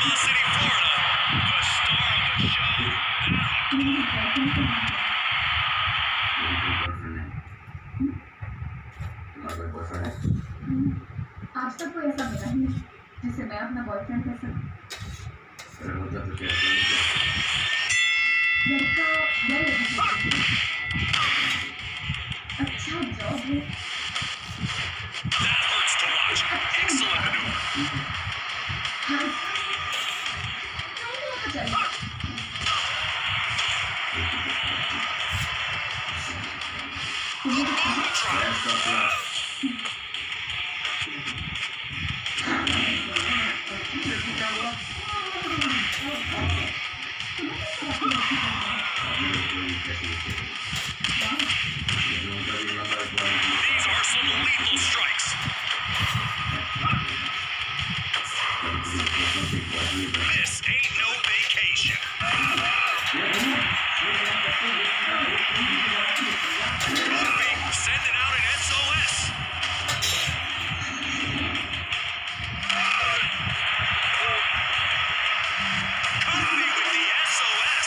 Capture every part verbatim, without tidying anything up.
Panama City, Florida, the star of the show, now. तुम्हारा कोई boyfriend है? आज तक कोई ऐसा मिला नहीं जिसे मैं अपना बॉयफ्रेंड कह सकूं। अरे होता तो क्या लड़का वेल एजुकेटेड, अच्छा जॉब है। That hurts to watch. Excellent maneuver. हाँ, नहीं होना चाहिए। These are some lethal strikes. This ain't no vacation. Kobe sending out an S O S. Kobe with the S O S.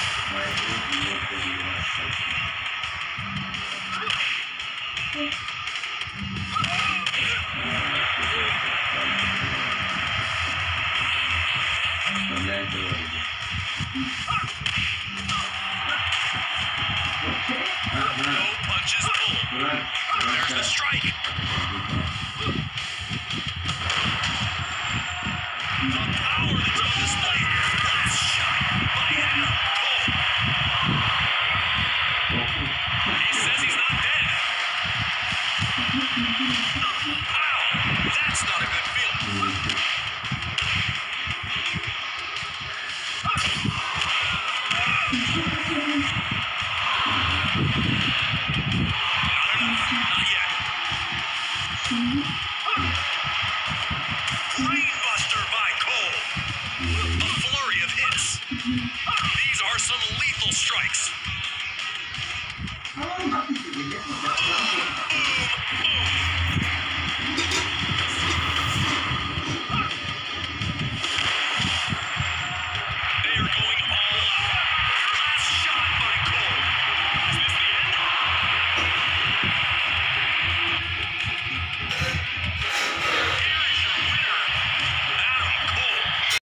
No punches pulled. There's the strike. The power that's on display here. Last shot by Adam Cole. He says he's not dead. Wow, that's not a good feeling. Not enough, not yet. Brainbuster by Cole. A flurry of hits. These are some lethal strikes.